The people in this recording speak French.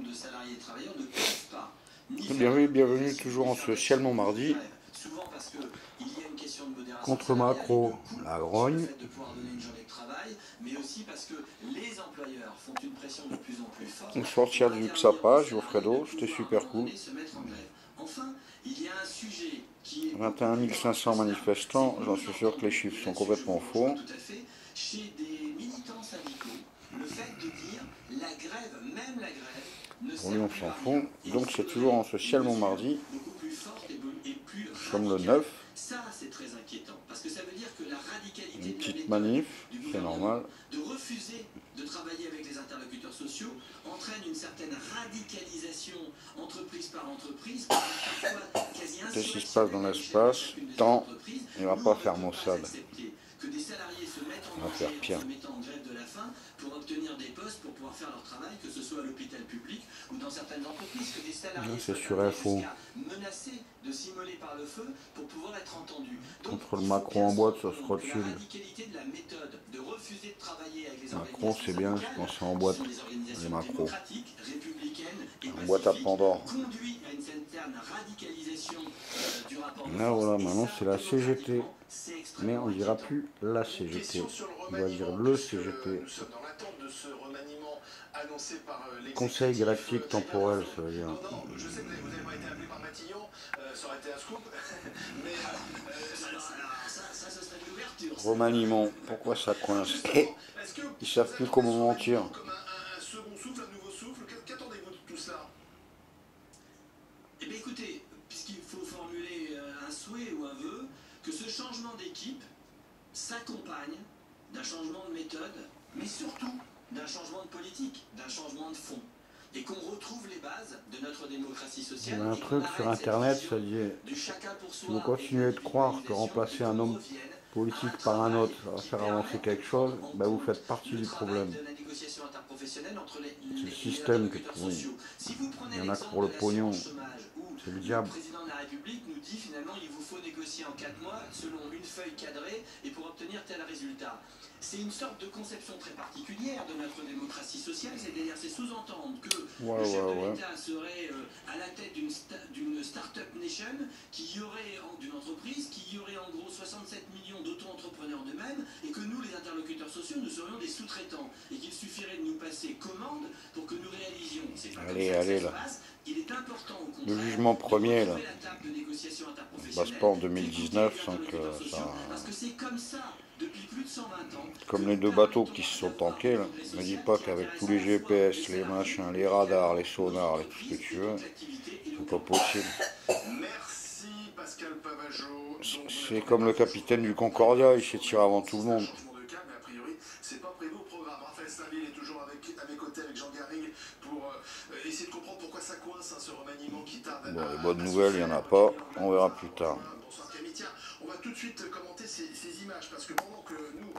de salariés et travailleurs ne peuvent pas ni Bienvenue toujours en ce Cialement mardi. souvent parce qu'il y a une question de modération Contre salariale et Macron, de coût la sur le grogne. fait de pouvoir donner une journée de travail, mais aussi parce que les employeurs font une pression de plus en plus forte On pour sortir du interdire Xapa, aux Geoffredo, salariés de c'était pouvoir, à un super moment cool. donné, se mettre en grève. Enfin, il y a un sujet qui est 21 500 manifestants, j'en suis sûr que les chiffres sont complètement faux. tout à fait, chez des militants syndicaux, le fait de dire la grève, même la grève, ne Pour lui, sert on plus s'en à fout. rien. Donc c'est toujours en ce Cialement mardi. Beaucoup plus forte et plus Nous sommes le radicale. 9. Ça, c'est très inquiétant, parce que ça veut dire que la radicalité Une de la petite méthode manif, du c'est gouvernement normal. de refuser de travailler avec les interlocuteurs sociaux entraîne une certaine radicalisation entreprise par entreprise, parfois quasi Qu'est-ce qui se passe dans l'espace? Tant, il va pas faire maussade. que des salariés se mettent en On va faire danger pire. en se mettant en grève de la faim pour obtenir des postes pour pouvoir faire leur travail, que ce soit à l'hôpital public ou dans certaines entreprises, que des salariés C'est soient sur amenés Info. jusqu'à menacer de s'immoler par le feu pour pouvoir être entendus. Donc, Contre le il faut Macron bien en boîte, se ça rendre se compte que rotule. la radicalité de la méthode de refuser de travailler avec les Macron, organisations c'est bien, syndicales, je pense en boîte. qui sont des organisations Les macros. démocratiques, républicaines et En boîte à pacifiques, Pandore. conduit à une certaine radicalisation du rapport de Là force. voilà, Et maintenant ça, c'est la CGT. démocratiquement, c'est Mais extrêmement on ne dira inquiétant. plus la CGT. On va dire le CGT. Nous sommes dans l'attente de ce remaniement annoncé par l'exécutif. Conseil galactique temporel, ça veut dire. Non, je sais que vous n'avez pas été appelé par Matillon, ça aurait été un scoop, mais Ça, ce serait une ouverture. Remaniement, pourquoi ça coince? Ils savent plus comment mentir. Comme un second souffle, un nouveau souffle, qu'attendez-vous de tout cela? Eh bien écoutez, puisqu'il faut formuler un souhait ou un vœu, que ce changement d'équipe s'accompagne d'un changement de méthode, mais surtout d'un changement de politique, d'un changement de fond. Et qu'on retrouve les bases de notre démocratie sociale. Il y a un truc sur internet, ça dit, si vous continuez de croire que remplacer un homme politique par un autre, ça va faire avancer quelque chose, ben vous faites partie du problème. C'est le système qui est pourri. Il y en a que pour le pognon, c'est le diable. Le président de la République nous dit finalement il vous faut négocier en 4 mois selon une feuille cadrée et pour obtenir tel résultat. C'est une sorte de conception très particulière de notre démocratie sociale, c'est-à-dire c'est sous-entendre que le chef de l'État serait à la tête d'une start-up nation d'une entreprise qui y aurait en gros 67 millions d'auto-entrepreneurs d'eux-mêmes et que nous, les interlocuteurs sociaux, nous serions des sous-traitants et qu'il suffirait de nous passer commande pour que nous réalisions. C'est pas Allez, comme ça que allez ça se là. passe. Il est important au contraire Le jugement premier là. Il passe pas en 2019 sans que ça. Parce que c'est comme ça depuis plus de 120 ans. Comme les deux bateaux qui se sont tankés là. Ne dis pas qu'avec tous les GPS, les machins, les radars, les sonars, tout ce que tu veux, c'est pas possible. Merci Pascal Pavageau. C'est comme le capitaine du Concordia, il s'est tiré avant tout le monde. Changement de cap, mais a priori, c'est pas prévu au programme. Raphaël Stainville est toujours à mes côtés avec Jean Garrigue pour essayer de comprendre pourquoi ça coince, ce remaniement qui tarde. Bon, les bonnes nouvelles, il n'y en a pas, on verra plus tard. Bonsoir Camille. Tiens, on va tout de suite commenter ces images parce que pendant que nous